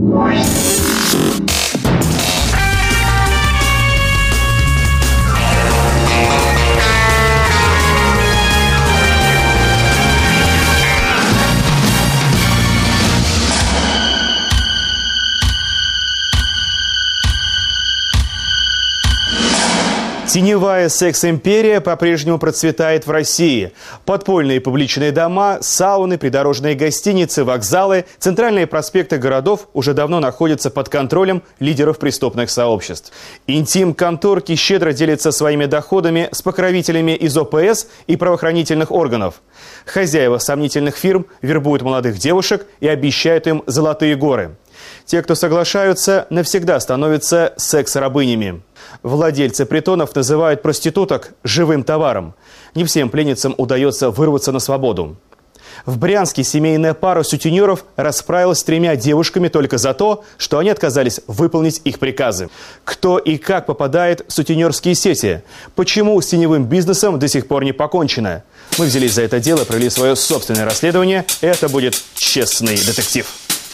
Теневая секс-империя по-прежнему процветает в России. Подпольные публичные дома, сауны, придорожные гостиницы, вокзалы, центральные проспекты городов уже давно находятся под контролем лидеров преступных сообществ. Интим-конторки щедро делятся своими доходами с покровителями из ОПС и правоохранительных органов. Хозяева сомнительных фирм вербуют молодых девушек и обещают им золотые горы. Те, кто соглашаются, навсегда становятся секс-рабынями. Владельцы притонов называют проституток живым товаром. Не всем пленницам удается вырваться на свободу. В Брянске семейная пара сутенеров расправилась с 3 девушками только за то, что они отказались выполнить их приказы. Кто и как попадает в сутенерские сети? Почему с теневым бизнесом до сих пор не покончено? Мы взялись за это дело, провели свое собственное расследование. Это будет честный детектив.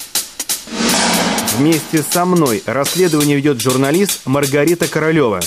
Вместе со мной расследование ведет журналист Маргарита Королева.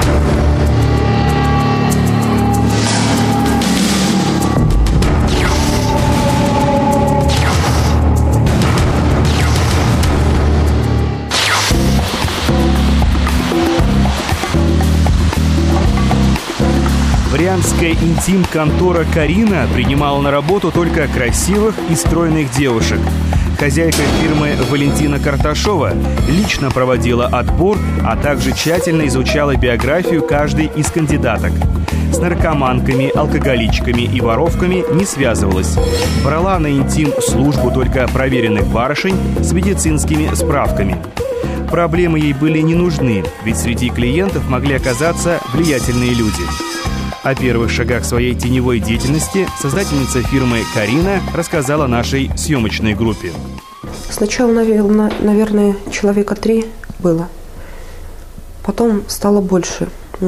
Брянская интим-контора «Карина» принимала на работу только красивых и стройных девушек. Хозяйка фирмы Валентина Карташова лично проводила отбор, а также тщательно изучала биографию каждой из кандидаток. С наркоманками, алкоголичками и воровками не связывалась. Брала на интим службу только проверенных барышень с медицинскими справками. Проблемы ей были не нужны, ведь среди клиентов могли оказаться влиятельные люди. О первых шагах своей теневой деятельности создательница фирмы «Карина» рассказала нашей съемочной группе. Сначала, наверное, человека 3 было. Потом стало больше.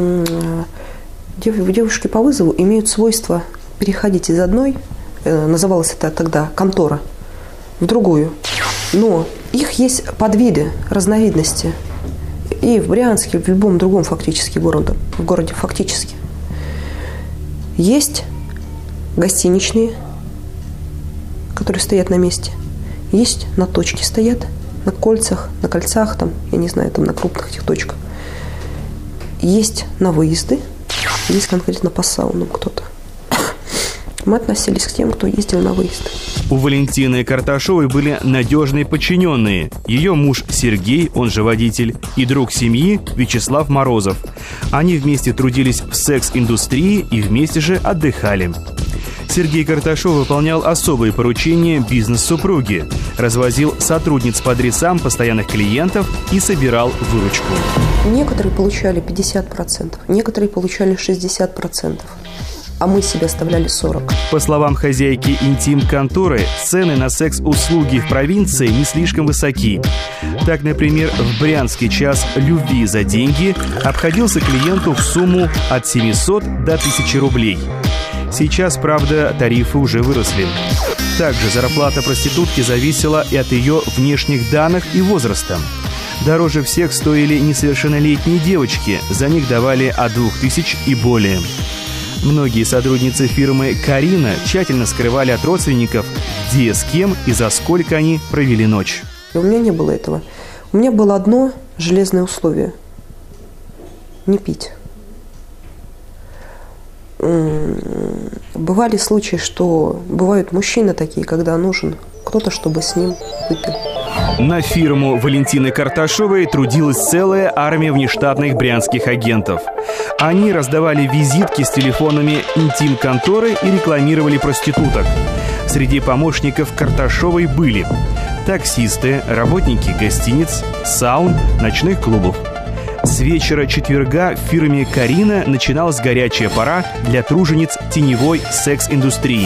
Девушки по вызову имеют свойство переходить из одной, называлась это тогда контора, в другую. Но их есть подвиды, разновидности. И в Брянске, в любом другом фактически городе фактически. Есть гостиничные, которые стоят на месте. Есть на точке стоят, на кольцах, на кольцах, там, я не знаю, там на крупных этих точках. Есть на выезды, есть конкретно по саунам кто-то. Мы относились к тем, кто ездил на выезд. У Валентины Карташовой были надежные подчиненные. Ее муж Сергей, он же водитель, и друг семьи Вячеслав Морозов. Они вместе трудились в секс-индустрии и вместе же отдыхали. Сергей Карташов выполнял особые поручения бизнес-супруги. Развозил сотрудниц по адресам постоянных клиентов и собирал выручку. Некоторые получали 50%, некоторые получали 60%. А мы себе оставляли 40%. По словам хозяйки интим-конторы, цены на секс-услуги в провинции не слишком высоки. Так, например, в Брянске час любви за деньги обходился клиенту в сумму от 700 до 1000 рублей. Сейчас, правда, тарифы уже выросли. Также зарплата проститутки зависела и от ее внешних данных и возраста. Дороже всех стоили несовершеннолетние девочки, за них давали от 2000 и более. Многие сотрудницы фирмы «Карина» тщательно скрывали от родственников, где, с кем и за сколько они провели ночь. У меня не было этого. У меня было одно железное условие – не пить. Бывали случаи, что бывают мужчины такие, когда нужен кто-то, чтобы с ним выпил. На фирму Валентины Карташовой трудилась целая армия внештатных брянских агентов. Они раздавали визитки с телефонами интим-конторы и рекламировали проституток. Среди помощников Карташовой были таксисты, работники гостиниц, саун, ночных клубов. С вечера четверга в фирме «Карина» начиналась горячая пора для тружениц теневой секс-индустрии.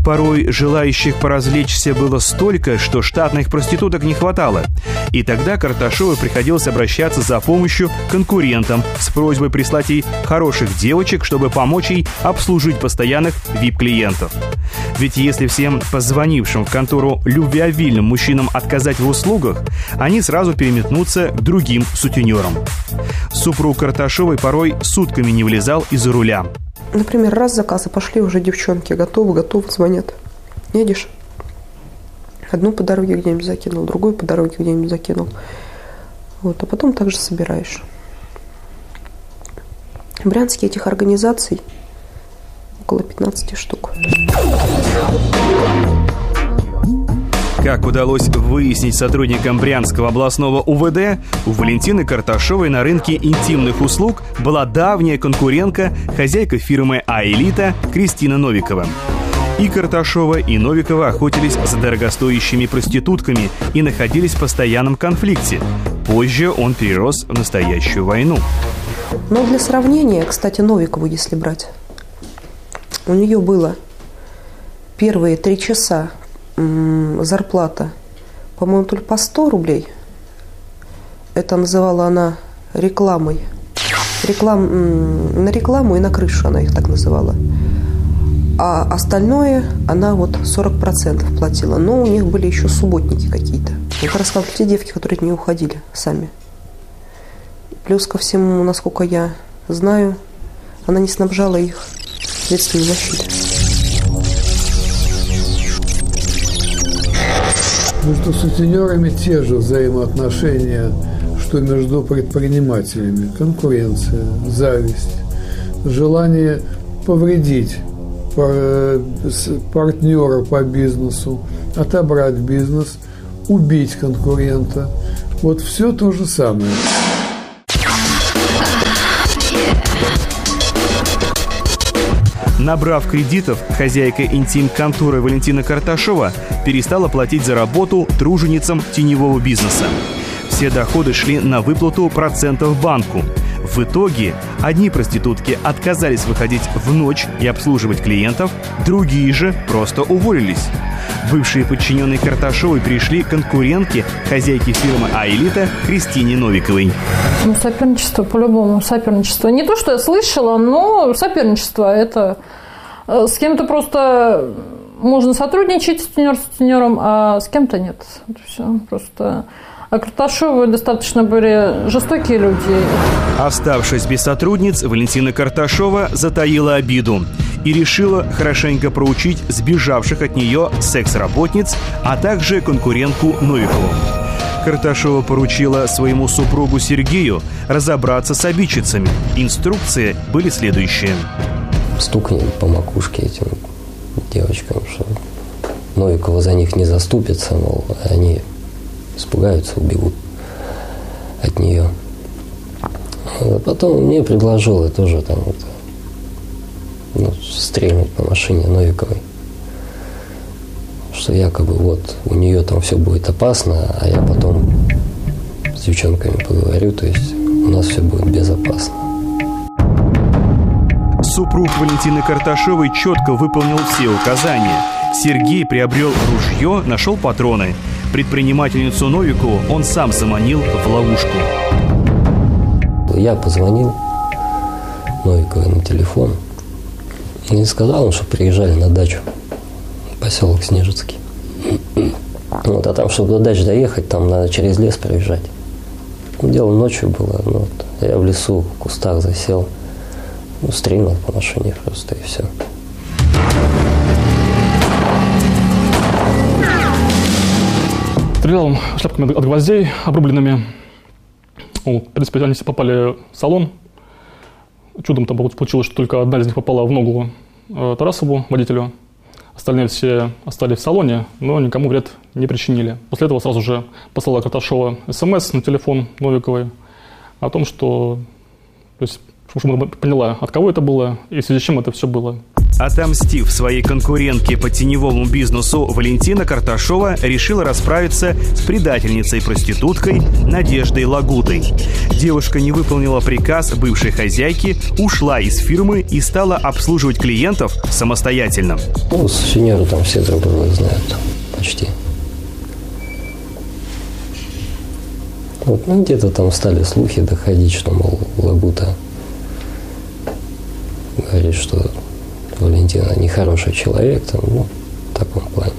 Порой желающих поразвлечься было столько, что штатных проституток не хватало. И тогда Карташовой приходилось обращаться за помощью к конкурентам с просьбой прислать ей хороших девочек, чтобы помочь ей обслужить постоянных VIP-клиентов. Ведь если всем позвонившим в контору любвеобильным мужчинам отказать в услугах, они сразу переметнутся к другим сутенерам. Супруг Карташовой порой сутками не вылезал из-за руля. Например, раз заказы пошли, уже девчонки готовы, звонят. Едешь? Одну по дороге где-нибудь закинул, другую по дороге где-нибудь закинул. Вот, а потом также собираешь. В Брянске этих организаций около 15 штук. Как удалось выяснить сотрудникам Брянского областного УВД, у Валентины Карташовой на рынке интимных услуг была давняя конкурентка, хозяйка фирмы «А-элита» Кристина Новикова. И Карташова, и Новикова охотились за дорогостоящими проститутками и находились в постоянном конфликте. Позже он перерос в настоящую войну. Но для сравнения, кстати, Новикову, если брать, у нее было первые 3 часа зарплата, по-моему, только по 100 рублей. Это называла она рекламой. На рекламу и на крышу она их так называла. А остальное она вот 40% платила. Но у них были еще субботники какие-то. Это рассказывали те девки, которые от нее уходили сами. Плюс ко всему, насколько я знаю, она не снабжала их средствами защиты. Между сутенерами те же взаимоотношения, что между предпринимателями. Конкуренция, зависть, желание повредить партнера по бизнесу, отобрать бизнес, убить конкурента. Вот все то же самое. Набрав кредитов, хозяйка интим-конторы Валентина Карташова перестала платить за работу труженицам теневого бизнеса. Все доходы шли на выплату процентов банку. В итоге одни проститутки отказались выходить в ночь и обслуживать клиентов, другие же просто уволились. Бывшие подчиненные Карташовой перешли к конкурентке хозяйки фирмы «А-элита» Кристине Новиковой. Соперничество, по-любому, соперничество. Не то, что я слышала, но соперничество. Это с кем-то просто можно сотрудничать с сутенером, а с кем-то нет. Это все просто... А Карташовы достаточно были жестокие люди. Оставшись без сотрудниц, Валентина Карташова затаила обиду и решила хорошенько проучить сбежавших от нее секс-работниц, а также конкурентку Новикову. Карташова поручила своему супругу Сергею разобраться с обидчицами. Инструкции были следующие. Стукни по макушке этим девочкам, что Новикова за них не заступится, мол, они испугаются, убегут от нее. А потом мне предложила тоже там стрельнуть по машине Новиковой, что якобы вот у нее там все будет опасно, а я потом с девчонками поговорю, то есть у нас все будет безопасно. Супруг Валентины Карташовой четко выполнил все указания. Сергей приобрел ружье, нашел патроны. Предпринимательницу Новикову он сам заманил в ловушку. Я позвонил Новиковой на телефон и сказал им, что приезжали на дачу, поселок Снежицкий. Вот, а там, чтобы до дачи доехать, там надо через лес проезжать. Дело ночью было, я в лесу, в кустах засел, стрельнул по машине просто и все. Стрелял шляпками от гвоздей, обрубленными. В принципе, они все попали в салон. Чудом там получилось, что только одна из них попала в ногу Тарасову, водителю. Остальные все остались в салоне, но никому вред не причинили. После этого сразу же послала Карташова СМС на телефон Новиковой о том, что... То есть, чтобы она поняла, от кого это было и в связи с чем это все было. Отомстив своей конкурентке по теневому бизнесу, Валентина Карташова решила расправиться с предательницей-проституткой Надеждой Лагутой. Девушка не выполнила приказ бывшей хозяйки, ушла из фирмы и стала обслуживать клиентов самостоятельно. Сутенеры там все друг друга знают, почти. Где-то там стали слухи доходить, что, мол, Лагута говорит, что Валентина нехороший человек, там, в таком плане.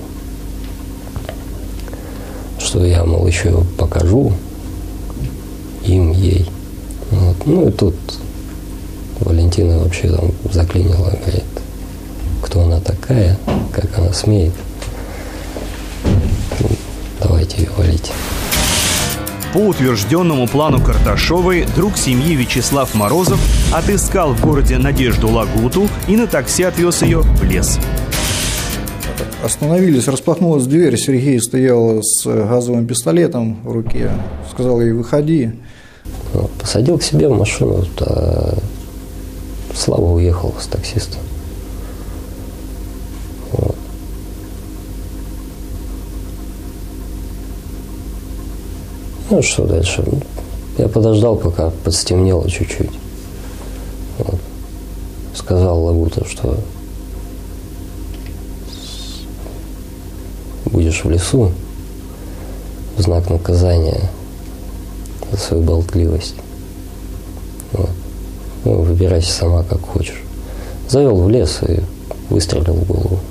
Что я, мол, еще покажу им, ей. И тут Валентина вообще там заклинила, говорит, кто она такая, как она смеет. Давайте ее валить. По утвержденному плану Карташовой, друг семьи Вячеслав Морозов отыскал в городе Надежду Лагуту и на такси отвез ее в лес. Остановились, распахнулась дверь, Сергей стоял с газовым пистолетом в руке, сказал ей: выходи. Посадил к себе в машину, а Слава уехал с таксистом. Что дальше? Я подождал, пока подстемнело чуть-чуть. Сказал Лагута, что будешь в лесу в знак наказания за свою болтливость. Выбирайся сама, как хочешь. Завел в лес и выстрелил в голову.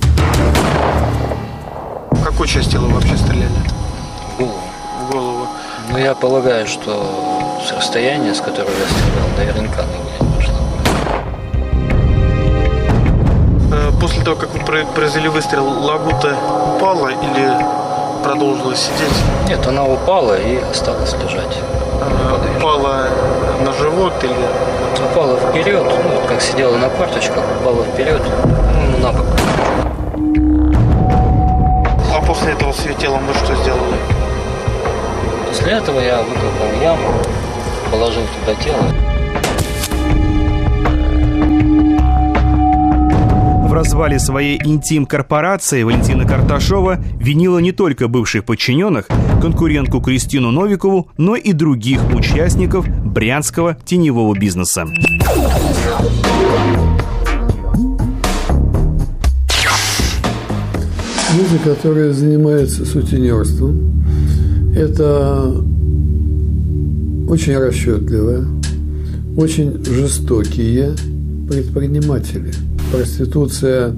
В какой части тела вообще стреляли? В голову. В голову. Я полагаю, что с расстояния, с которого я стрелял, наверняка на меня пошла. После того, как вы произвели выстрел, Лагута упала или продолжила сидеть? Нет, она упала и осталась лежать. Упала на живот или? Упала вперед, как сидела на корточках, упала вперед, на бок. А после этого с ее телом вы что сделали? После этого я выкопал яму, положил туда тело. В развале своей интим-корпорации Валентина Карташова винила не только бывших подчиненных, конкурентку Кристину Новикову, но и других участников брянского теневого бизнеса. Люди, которые занимаются сутенерством, это очень расчетливые, очень жестокие предприниматели. Проституция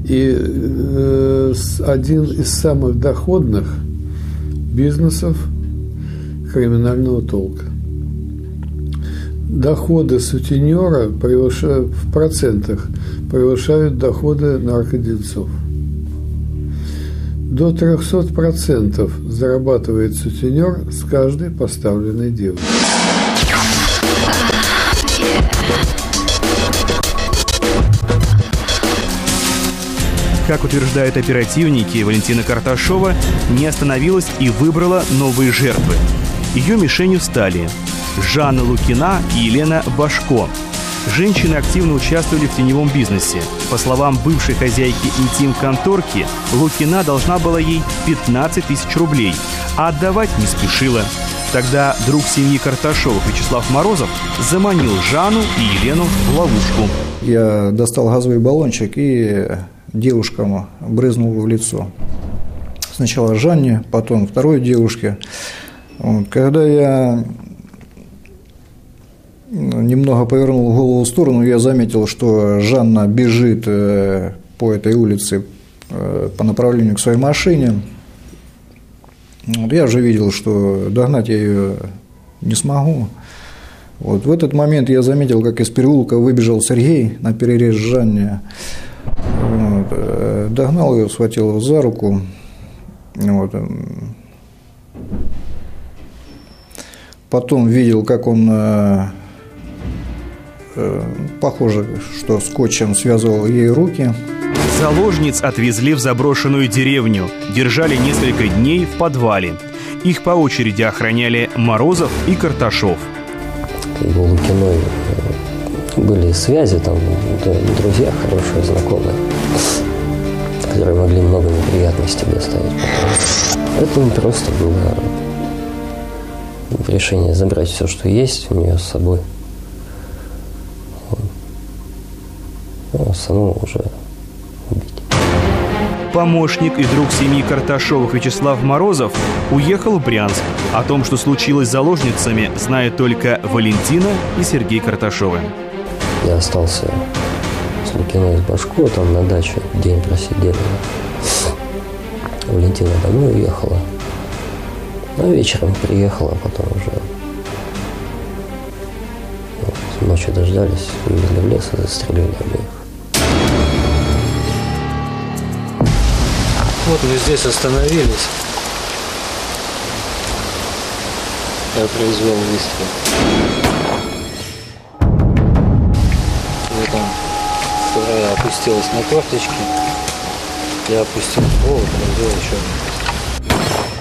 один из самых доходных бизнесов криминального толка. Доходы сутенера в процентах превышают доходы наркодельцов. До 300% зарабатывает сутенер с каждой поставленной девушкой. Как утверждают оперативники, Валентина Карташова не остановилась и выбрала новые жертвы. Ее мишенью стали Жанна Лукина и Елена Башко. Женщины активно участвовали в теневом бизнесе. По словам бывшей хозяйки интим-конторки, Лукина должна была ей 15 тысяч рублей, а отдавать не спешила. Тогда друг семьи Карташовых Вячеслав Морозов заманил Жанну и Елену в ловушку. Я достал газовый баллончик и девушкам брызнул в лицо. Сначала Жанне, потом второй девушке. Когда я немного повернул голову в сторону, я заметил, что Жанна бежит по этой улице по направлению к своей машине. Я уже видел, что догнать я ее не смогу. В этот момент я заметил, как из переулка выбежал Сергей на перерез Жанне. Догнал ее, схватил его за руку. Потом видел, как он, похоже, что скотчем связывал ей руки. Заложниц отвезли в заброшенную деревню, держали несколько дней в подвале. Их по очереди охраняли Морозов и Карташов. Лукиной были связи, там, друзья хорошие, знакомые, которые могли много неприятностей доставить. Поэтому просто было решение забрать все, что есть у нее с собой. А самому уже убить. Помощник и друг семьи Карташовых Вячеслав Морозов уехал в Брянск. О том, что случилось с заложницами, знают только Валентина и Сергей Карташовы. Я остался с Лукиной, с Башко, там на даче день просидели. Валентина домой уехала. А вечером приехала, потом уже ночью дождались, увезли в лес и застрелили обоих. Вот мы здесь остановились. Я произвел выстрел. Вот он, вторая опустилась на корточки. Я опустил голову, произвел еще один.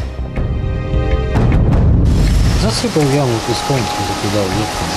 Засыпал яму песком, закидал ветками.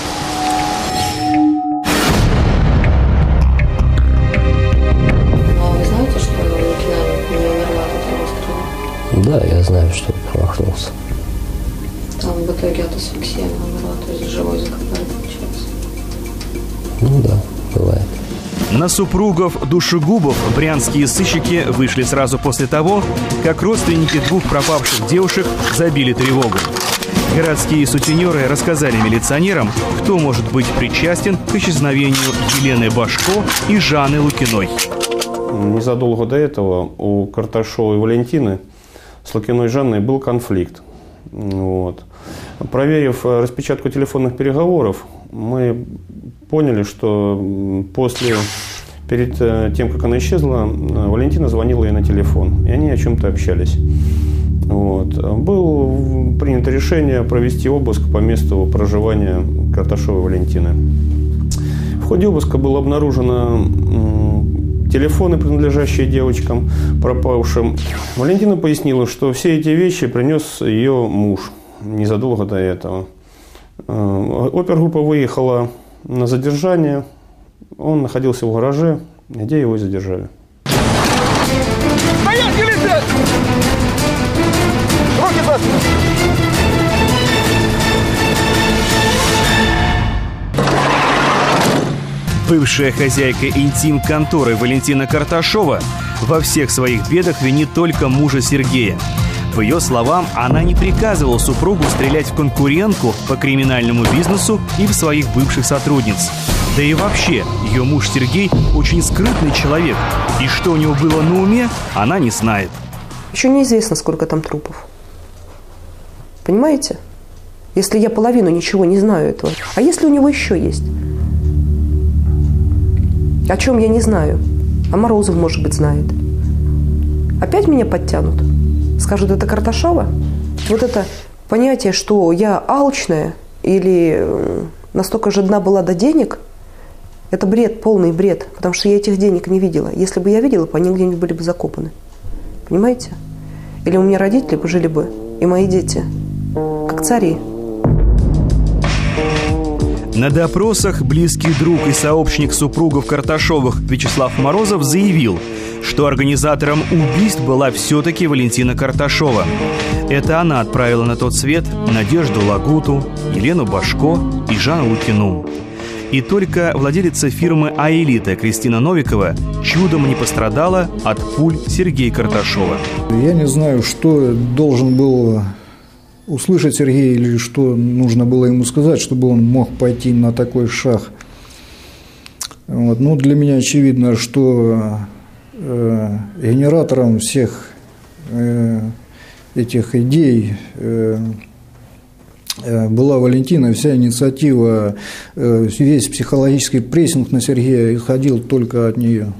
Да, я знаю, что промахнулся. Там в итоге от асфиксии она умерла, то есть живой закопали, получается. Ну да, бывает. На супругов душегубов брянские сыщики вышли сразу после того, как родственники двух пропавших девушек забили тревогу. Городские сутенеры рассказали милиционерам, кто может быть причастен к исчезновению Елены Башко и Жанны Лукиной. Незадолго до этого у Карташовой Валентины с Лукиной Жанной был конфликт. Вот. Проверив распечатку телефонных переговоров, мы поняли, что перед тем, как она исчезла, Валентина звонила ей на телефон, и они о чем-то общались. Вот. Было принято решение провести обыск по месту проживания Карташовой Валентины. В ходе обыска было обнаружено телефоны, принадлежащие девочкам пропавшим. Валентина пояснила, что все эти вещи принес ее муж незадолго до этого. Опергруппа выехала на задержание. Он находился в гараже, где его и задержали. Стоять, милиция! Руки за спину! Бывшая хозяйка интим-конторы Валентина Карташова во всех своих бедах винит только мужа Сергея. По ее словам, она не приказывала супругу стрелять в конкурентку по криминальному бизнесу и в своих бывших сотрудниц. Да и вообще, ее муж Сергей очень скрытный человек, и что у него было на уме, она не знает. Еще неизвестно, сколько там трупов. Понимаете? Если я половину ничего не знаю этого. А если у него еще есть? О чем я не знаю. А Морозов, может быть, знает. Опять меня подтянут? Скажут, это Карташова? Вот это понятие, что я алчная или настолько жадна была до денег, это бред, полный бред. Потому что я этих денег не видела. Если бы я видела, то они где-нибудь были бы закопаны. Понимаете? Или у меня родители бы жили бы, и мои дети, как цари. На допросах близкий друг и сообщник супругов Карташовых Вячеслав Морозов заявил, что организатором убийств была все-таки Валентина Карташова. Это она отправила на тот свет Надежду Лагуту, Елену Башко и Жанну Лукину. И только владелица фирмы «Аэлита» Кристина Новикова чудом не пострадала от пуль Сергея Карташова. Я не знаю, что должен был услышать Сергей или что нужно было ему сказать, чтобы он мог пойти на такой шаг. Вот. Ну, для меня очевидно, что генератором всех этих идей была Валентина. Вся инициатива, весь психологический прессинг на Сергея исходил только от нее.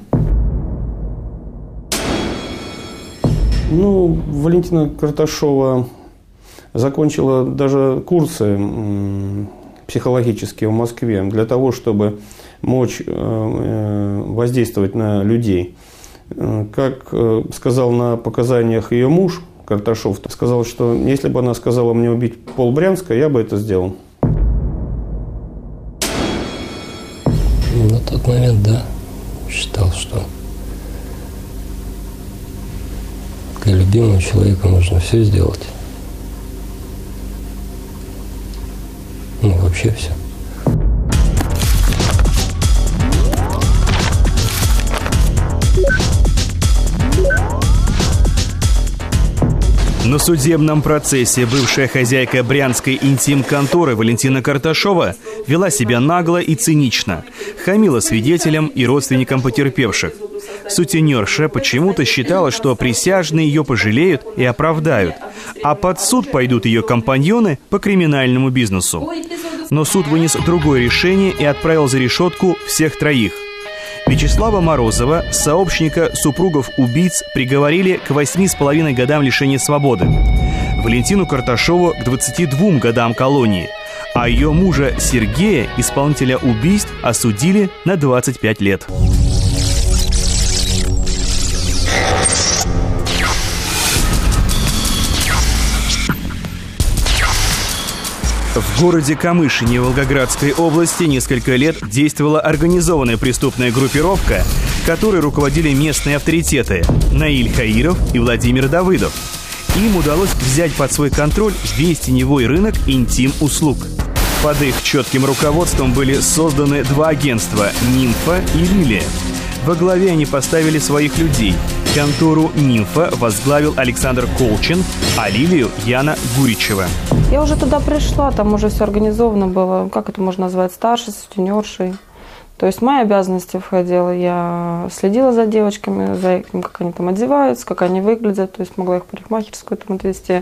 Ну, Валентина Карташова закончила даже курсы психологические в Москве для того, чтобы мочь воздействовать на людей. Как сказал на показаниях ее муж Карташов, сказал, что если бы она сказала мне убить полбрянска, я бы это сделал. момент, да, считал, что для любимого человека нужно все сделать. Ну, вообще все. На судебном процессе бывшая хозяйка брянской интим-конторы Валентина Карташова вела себя нагло и цинично, хамила свидетелям и родственникам потерпевших. Сутенерша почему-то считала, что присяжные ее пожалеют и оправдают, а под суд пойдут ее компаньоны по криминальному бизнесу. Но суд вынес другое решение и отправил за решетку всех троих. Вячеслава Морозова, сообщника супругов убийц, приговорили к 8,5 годам лишения свободы. Валентину Карташову к 22 годам колонии. А ее мужа Сергея, исполнителя убийств, осудили на 25 лет. В городе Камышине Волгоградской области несколько лет действовала организованная преступная группировка, которой руководили местные авторитеты Наиль Хаиров и Владимир Давыдов. Им удалось взять под свой контроль весь теневой рынок интим-услуг. Под их четким руководством были созданы два агентства «Нимфа» и «Лилия». Во главе они поставили своих людей. Контору «Нимфа» возглавил Александр Колчин, а «Лилию» – Яна Гуричева. Я уже туда пришла, там уже все организовано было, как это можно назвать, старшей, сутенершей. То есть в мои обязанности входило, я следила за девочками, за тем, как они там одеваются, как они выглядят, то есть могла их в парикмахерскую там отвезти.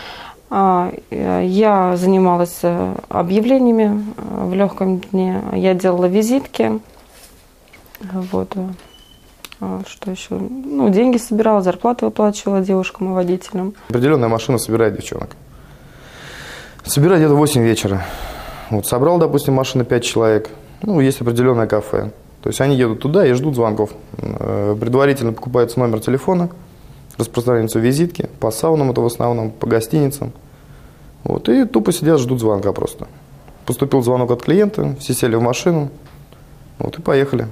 Я занималась объявлениями в легком дне, я делала визитки, вот. Что еще? Ну, деньги собирала, зарплату выплачивала девушкам и водителям. Определенная машина собирает девчонок. Собирает где-то 8 вечера. Вот собрал, допустим, машина 5 человек. Ну, есть определенное кафе. То есть они едут туда и ждут звонков. Предварительно покупается номер телефона, распространяются визитки по саунам, это в основном, по гостиницам. Вот, и тупо сидят, ждут звонка просто. Поступил звонок от клиента, все сели в машину, вот, и поехали.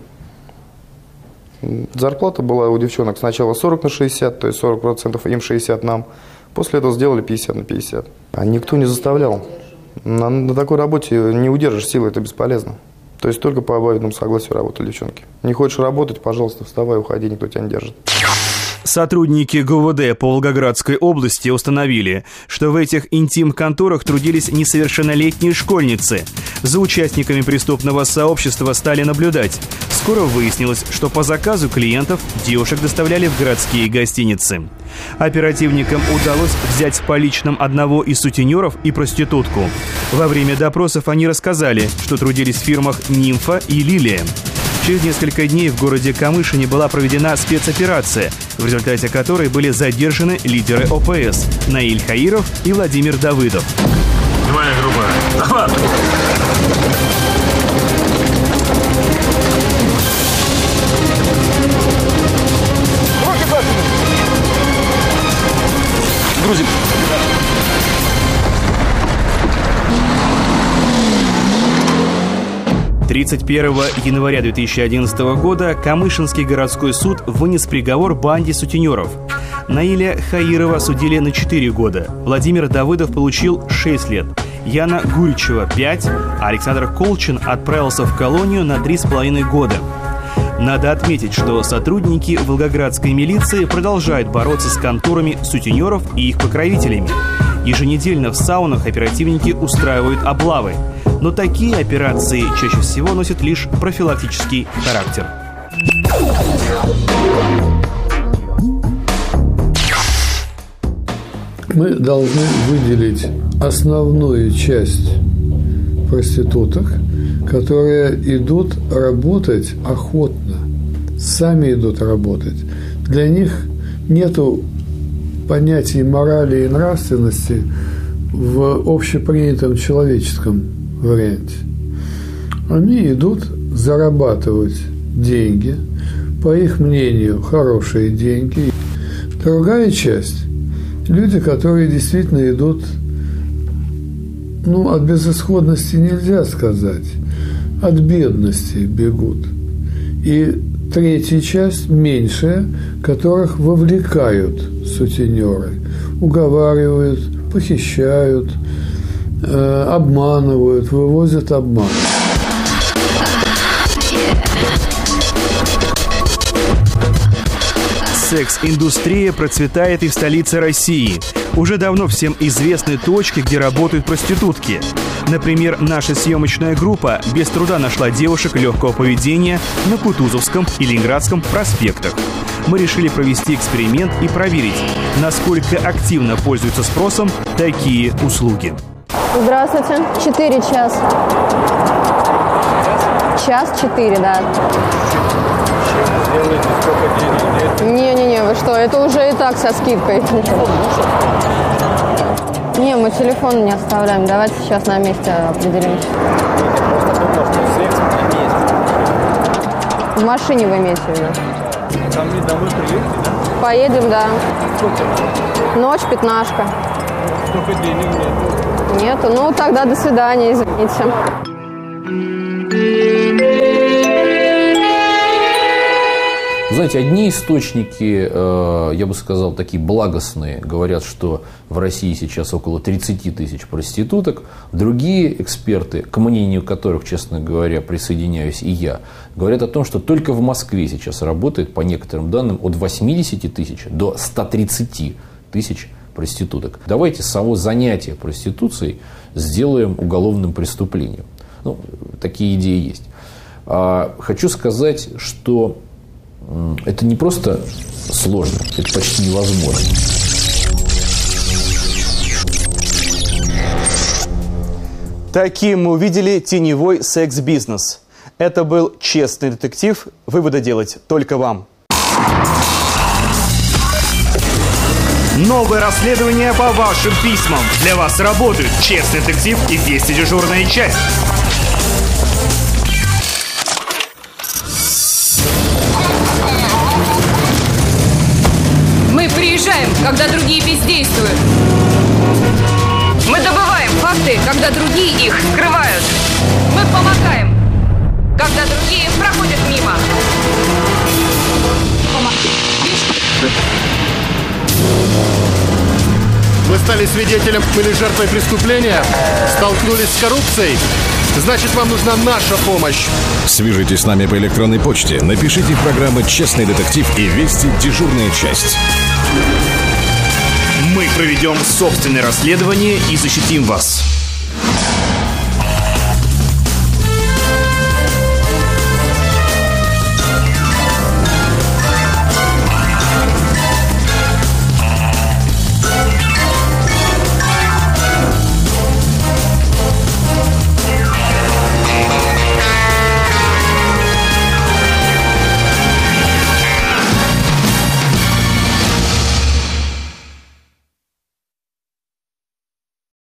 Зарплата была у девчонок сначала 40 на 60, то есть 40% им, 60 нам. После этого сделали 50 на 50. А никто не заставлял. На такой работе не удержишь силы, это бесполезно. То есть только по обоюдному согласию работали девчонки. Не хочешь работать, пожалуйста, вставай, уходи, никто тебя не держит. Сотрудники ГУВД по Волгоградской области установили, что в этих интим-конторах трудились несовершеннолетние школьницы. За участниками преступного сообщества стали наблюдать. Скоро выяснилось, что по заказу клиентов девушек доставляли в городские гостиницы. Оперативникам удалось взять с поличным одного из сутенеров и проститутку. Во время допросов они рассказали, что трудились в фирмах «Нимфа» и «Лилия». Через несколько дней в городе Камышине была проведена спецоперация, в результате которой были задержаны лидеры ОПС Наиль Хаиров и Владимир Давыдов. Внимание, группа! Захват! Грузим. 31 января 2011 года Камышинский городской суд вынес приговор банде сутенеров. Наиля Хаирова осудили на 4 года, Владимир Давыдов получил 6 лет, Яна Гуричева – 5, а Александр Колчин отправился в колонию на 3,5 года. Надо отметить, что сотрудники волгоградской милиции продолжают бороться с конторами сутенеров и их покровителями. Еженедельно в саунах оперативники устраивают облавы. Но такие операции чаще всего носят лишь профилактический характер. Мы должны выделить основную часть проституток, которые идут работать охотно, сами идут работать. Для них нету понятий морали и нравственности в общепринятом человеческом варианте. Они идут зарабатывать деньги, по их мнению, хорошие деньги. Другая часть – люди, которые действительно идут, от безысходности нельзя сказать, от бедности бегут. И третья часть, меньшая, которых вовлекают сутенеры, уговаривают, похищают, обманывают, вывозят обман. Секс-индустрия процветает и в столице России. Уже давно всем известны точки, где работают проститутки. Например, наша съемочная группа без труда нашла девушек легкого поведения на Кутузовском и Ленинградском проспектах. Мы решили провести эксперимент и проверить, насколько активно пользуются спросом такие услуги. Здравствуйте. 4 час. Час 4, да. Не-не-не, вы что, это уже и так со скидкой. Не, мы телефон не оставляем, давайте сейчас на месте определимся. В машине вы имеете в виду? Домой приедете, да? Поедем, да. Сколько? Ночь, 15. Сколько денег нет? Нету, ну тогда до свидания, извините. Знаете, одни источники, я бы сказал, такие благостные, говорят, что в России сейчас около 30 тысяч проституток. Другие эксперты, к мнению которых, честно говоря, присоединяюсь и я, говорят о том, что только в Москве сейчас работает, по некоторым данным, от 80 тысяч до 130 тысяч проституток. Давайте само занятие проституцией сделаем уголовным преступлением. Ну, такие идеи есть. Хочу сказать, что это не просто сложно, это почти невозможно. Таким мы увидели теневой секс-бизнес. Это был честный детектив. Выводы делать только вам. Новое расследование по вашим письмам. Для вас работают честный детектив и Вести дежурная часть. Мы приезжаем, когда другие бездействуют. Мы добываем факты, когда другие их скрывают. Мы помогаем, когда другие проходят мимо. Вы стали свидетелем или жертвой преступления? Столкнулись с коррупцией? Значит, вам нужна наша помощь. Свяжитесь с нами по электронной почте. Напишите в программы «Честный детектив» и «Вести дежурная часть». Мы проведем собственное расследование и защитим вас.